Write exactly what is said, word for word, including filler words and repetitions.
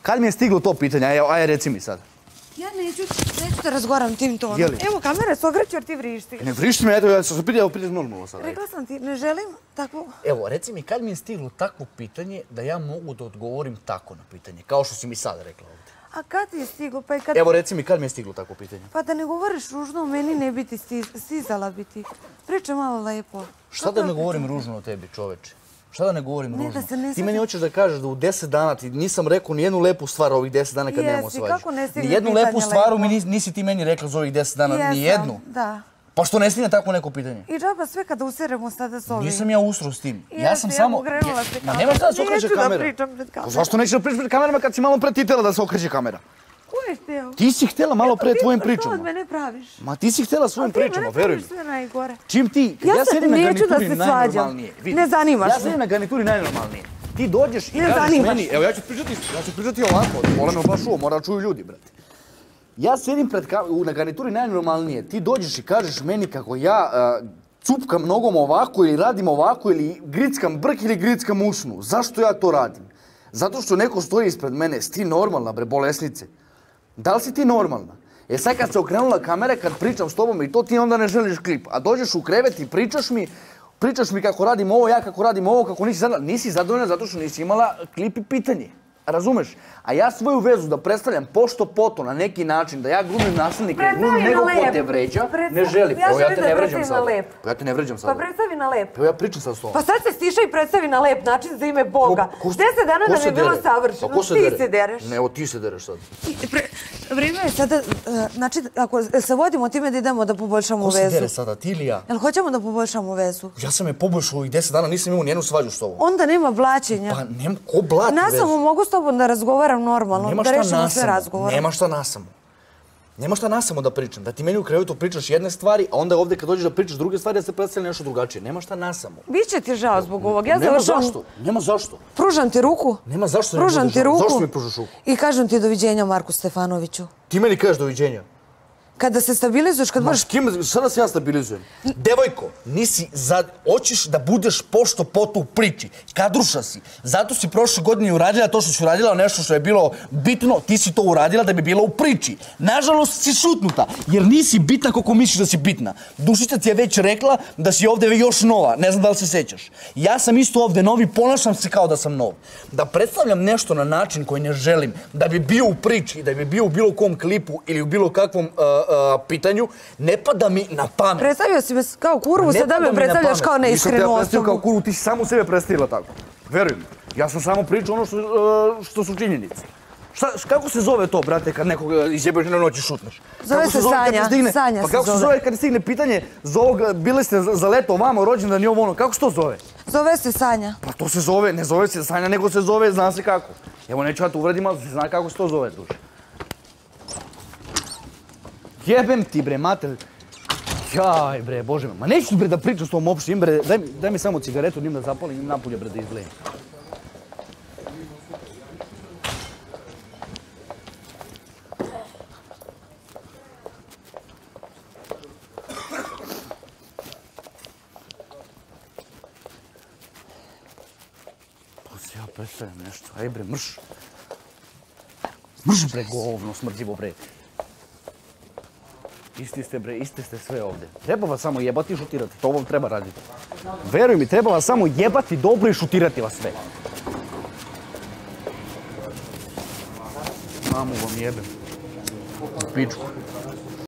Kad mi je stiglo to pitanje? Aj, reci mi sad. Ja neću, neću da razgovaram tim tonom. Je li? Evo, kamera se okreće jer ti vrišti. Ne vrišti me, eto, ja sam se pitao, pitao normalno sad. Rekla sam ti, ne želim takvu... Evo, reci mi, kad mi je stiglo takvo pitanje da ja mogu da odgovorim tako na pitanje, kao što si mi sad rekla ovdje? A kad ti je stiglo? Pa i kad... Evo, reci mi, kad mi je stiglo takvo pitanje? Pa da ne govoriš ružno, meni ne bi ti stizala bi ti. Pričaj malo lepo. Šta da ne govorim ružno o tebi, čoveče? Šta da ne govorim ružno? Ne, da se ne Ti meni hoćeš da kažeš da u deset dana ti nisam rekao ni jednu lepu stvar ovih deset dana kad nemamo svađu. Jesi, kako ne stigne Ni jednu pitanje lepu stvar lepo? mi nisi ti meni rekla za ovih deset dana, ni jednu. Da. Pa što ne stigne tako neko pitanje? I džaba sve kada useremo sada s ovim. Nisam ja usro s tim. Ja sam Jesi, samo... evo, okrenula se Ma kamera. nema šta da se okreće kamera. Neću da pričam pred kamerom. Zašto nećeš da pričaš pred kamerama kad si malo pre ti htjela da se okreće kamera? Ko je htio? Ti si htjela malo pre tvojim Što od pričama. mene praviš? Ma ti si htjela svojim pričama, veruj mi. Ti mene praviš sve najgore. Čim ti, kad Ja ja sad sedim na neću da garnituri se svađam. najnormalnije. vidi, Ne zanimaš Ja me. sedim na garnituri najnormalnije. Ti dođeš i Ne kažeš zanimaš. meni, evo ja ću pričati, ja ću pričati ovako, moram me baš ovo, mora da čuju ljudi, brate. Ja sedim pred kam- na garnituri najnormalnije, ti dođeš i kažeš meni kako ja uh, cupkam nogom ovako ili radim ovako ili grickam brk ili grickam usnu. Zašto ja to radim? Zato što neko stoji ispred mene, si ti normalna bre, bolesnice? Da li si ti normalna? E sad kad se okrenula kamera, kad pričam s tobom i to ti onda ne želiš klip, a dođeš u krevet i pričaš mi, pričaš mi kako radim ovo, ja kako radim ovo, kako nisi zadovoljna. Nisi zadovoljna zato što nisi imala klip i pitanje. Razumeš? A ja svoju vezu da predstavljam pošto poto na neki način, da ja glumim nasilnika, glumim nego ko te vređa, ne želim. Ja Evo ja želim te da ne vređam predstavim na sada. lep. Ja te ne vređam sada. Pa predstavi na lep. Evo ja pričam sad s tobom. Pa sad se stiša i predstavi na lep način za ime Boga. Ko- ko- Deset dana ko da mi se je bilo dere? savršeno. Pa ko se Ti dere? se dereš. Ne, evo ti se dereš sad. Vrijeme je sada, e, znači, ako se vodimo time da idemo da poboljšamo Ko se vezu. dere sada, ti ili ja? Jel hoćemo da poboljšamo vezu? Ja sam je poboljšao ovih deset dana, nisam imao nijednu svađu s tobom. Onda nema blaćenja. Pa nema, ko blati Na vezu? samo mogu s tobom da razgovaram normalno, Nema da šta rešimo sve nasamo, razgovore. nema šta nasamo. Nema šta nasamo da pričam. Da ti meni u krevetu pričaš jedne stvari, a onda ovdje kad dođeš da pričaš druge stvari, da se predstavlja nešto drugačije. Nema šta nasamo. Biće ti žao zbog ovog. Ja Nema završavam... zašto, nema zašto. Pružam ti ruku. Nema zašto ne Pružam budeš ti žao. ruku. Zašto mi pružaš ruku? I kažem ti doviđenja Marku Stefanoviću. Ti meni kažeš doviđenja. Kada se stabilizuješ, kad Ma budeš... s kim, sada se ja stabilizujem. Devojko, nisi za... Hoćeš da budeš pošto poto u priči. Kadruša si. Zato si prošle godine uradila to što si uradila, nešto što je bilo bitno, ti si to uradila da bi bilo u priči. Nažalost si šutnuta, jer nisi bitna koliko misliš da si bitna. Dušica ti je već rekla da si ovdje još nova, ne znam da li se sećaš. Ja sam isto ovdje novi, ponašam se kao da sam nov. Da predstavljam nešto na način koji ne želim, da bi bio u priči, da bi bio u bilo kom klipu ili u bilo kakvom uh, uh, pitanju, ne pada mi na pamet. Predstavio si me kao kurvu, Ne sada pada me mi na predstavljaš pamet. kao Nisam te neiskrenu ja predstavio kao osobu. kuru, ti si samo sebe predstavila tako. Veruj mi. Ja sam samo pričao ono što, uh, što su činjenice. Šta, kako se zove to, brate, kad nekog izjebeš na noć i šutneš? Zove Kako se kad ti Sanja, stigne- Sanja Pa se kako se zove. zove kad ti stigne pitanje za ovog, bili ste za za leto ovamo, rođendan i ovo ono, kako se to zove? Zove se Sanja. Pa to se zove, ne zove se Sanja, nego se zove, zna se kako. Evo, neću ja te uvredim, ali se zna kako se to zove, duže. Jebem ti, bre, mater. Jaj, bre, bože me. Ma neću, bre, da pričam s tom opštim, bre. Daj, mi- daj mi samo cigaretu, njim da zapalim i napolje, bre, da izgledam. Pa se ja predstavljam nešto. Aj, bre, mrš. Mrš, bre, govno, smrđivo, bre. Isti ste, bre, isti ste sve ovdje. Treba vas samo jebati i šutirati, to vam treba raditi. Veruj mi, treba vas samo jebati dobro i šutirati vas sve. Mamu vam jebem. U pičku.